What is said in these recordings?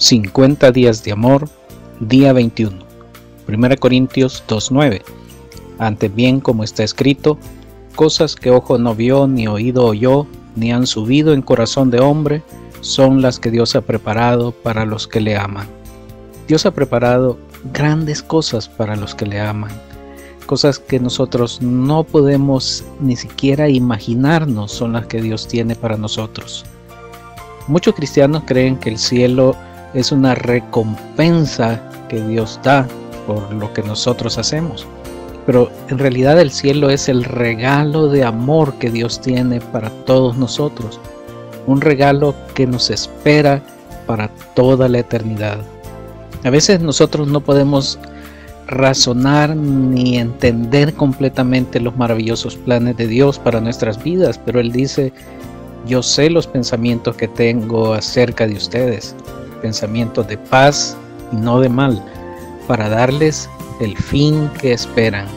50 días de amor, día 21. 1 Corintios 2:9. Antes bien, como está escrito, cosas que ojo no vio, ni oído oyó, ni han subido en corazón de hombre, son las que Dios ha preparado para los que le aman. Dios ha preparado grandes cosas para los que le aman, cosas que nosotros no podemos ni siquiera imaginarnos son las que Dios tiene para nosotros. Muchos cristianos creen que el cielo es una recompensa que Dios da por lo que nosotros hacemos, pero en realidad el cielo es el regalo de amor que Dios tiene para todos nosotros, un regalo que nos espera para toda la eternidad. A veces nosotros no podemos razonar ni entender completamente los maravillosos planes de Dios para nuestras vidas, pero Él dice: yo sé los pensamientos que tengo acerca de ustedes, pensamientos de paz y no de mal, para darles el fin que esperan.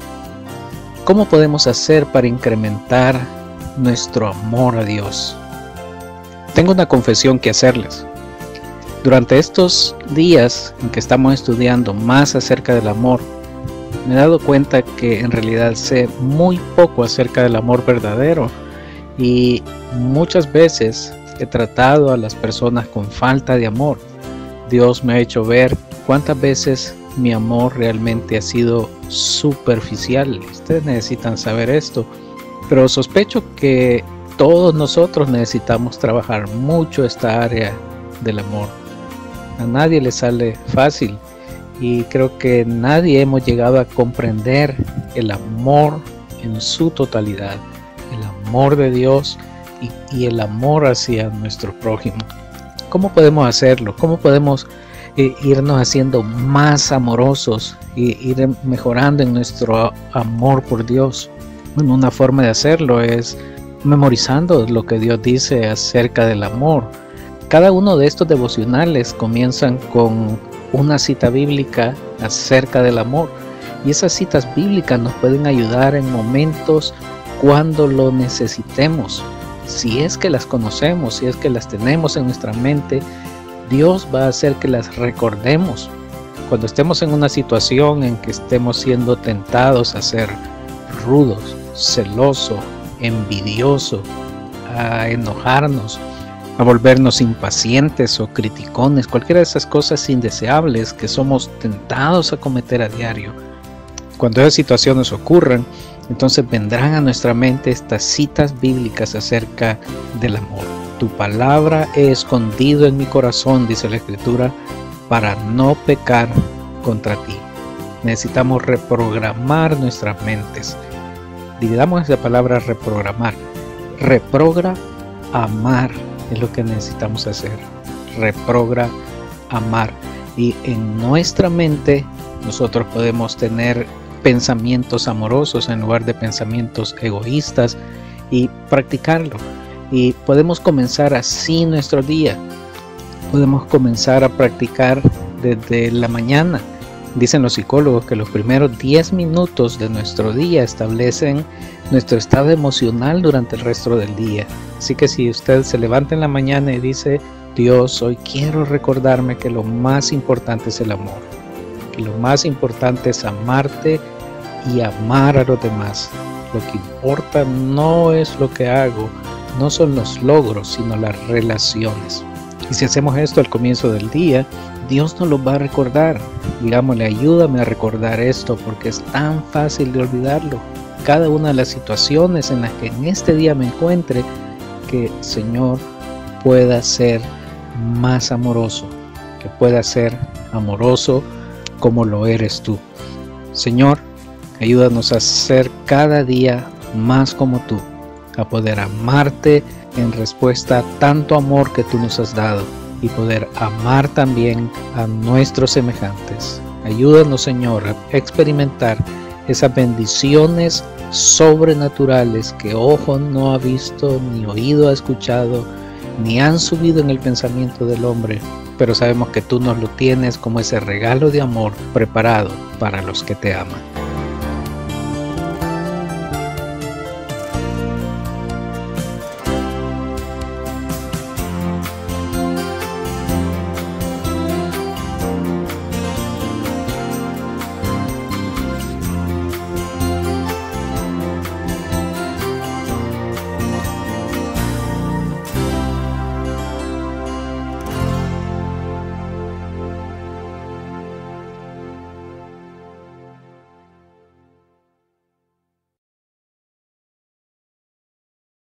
¿Cómo podemos hacer para incrementar nuestro amor a Dios? Tengo una confesión que hacerles. Durante estos días en que estamos estudiando más acerca del amor, me he dado cuenta que en realidad sé muy poco acerca del amor verdadero, y muchas veces he tratado a las personas con falta de amor. Dios me ha hecho ver cuántas veces mi amor realmente ha sido superficial. Ustedes necesitan saber esto, pero sospecho que todos nosotros necesitamos trabajar mucho esta área del amor. A nadie le sale fácil, y creo que nadie hemos llegado a comprender el amor en su totalidad, el amor de Dios y el amor hacia nuestro prójimo. ¿Cómo podemos hacerlo? ¿Cómo podemos irnos haciendo más amorosos e ir mejorando en nuestro amor por Dios? Bueno, una forma de hacerlo es memorizando lo que Dios dice acerca del amor. Cada uno de estos devocionales comienzan con una cita bíblica acerca del amor, y esas citas bíblicas nos pueden ayudar en momentos cuando lo necesitemos. Si es que las conocemos, si es que las tenemos en nuestra mente, Dios va a hacer que las recordemos. Cuando estemos en una situación en que estemos siendo tentados a ser rudos, celosos, envidiosos, a enojarnos, a volvernos impacientes o criticones, cualquiera de esas cosas indeseables que somos tentados a cometer a diario. Cuando esas situaciones ocurran, entonces vendrán a nuestra mente estas citas bíblicas acerca del amor. Tu palabra he escondido en mi corazón, dice la Escritura, para no pecar contra ti. Necesitamos reprogramar nuestras mentes. Dividamos esa palabra reprogramar. Reprogramar es lo que necesitamos hacer. Reprogramar. Y en nuestra mente nosotros podemos tener pensamientos amorosos en lugar de pensamientos egoístas, y practicarlo. Y podemos comenzar así nuestro día. Podemos comenzar a practicar desde la mañana. Dicen los psicólogos que los primeros 10 minutos de nuestro día establecen nuestro estado emocional durante el resto del día. Así que si usted se levanta en la mañana y dice: Dios, hoy quiero recordarme que lo más importante es el amor, que lo más importante es amarte y amar a los demás. Lo que importa no es lo que hago, no son los logros, sino las relaciones. Y si hacemos esto al comienzo del día, Dios nos lo va a recordar. Digámosle: ayúdame a recordar esto, porque es tan fácil de olvidarlo. Cada una de las situaciones en las que en este día me encuentre, que Señor pueda ser más amoroso, que pueda ser amoroso como lo eres tú. Señor, ayúdanos a ser cada día más como tú, a poder amarte en respuesta a tanto amor que tú nos has dado, y poder amar también a nuestros semejantes. Ayúdanos, Señor, a experimentar esas bendiciones sobrenaturales que ojo no ha visto, ni oído ha escuchado, ni han subido en el pensamiento del hombre, pero sabemos que tú nos lo tienes como ese regalo de amor preparado para los que te aman.